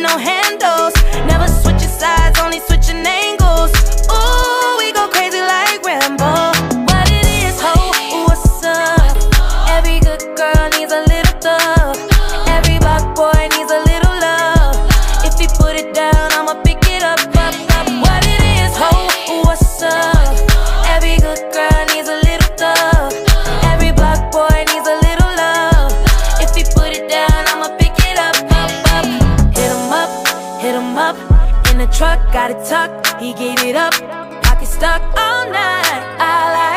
no handles. Never switching sides, only switching angles. Ooh, we go crazy like Rambo. What it is, ho, what's up? Every good girl needs a little thug. Every black boy needs a little love. If he put it down, I'ma pick it up, up, up. What it is, ho, what's up? Every good girl needs a little thug. Every black boy needs a little love. If he put it down, I'ma pick it up, up, up. Hit him up, in the truck, got it tucked. He gave it up, pocket stuck all night. I like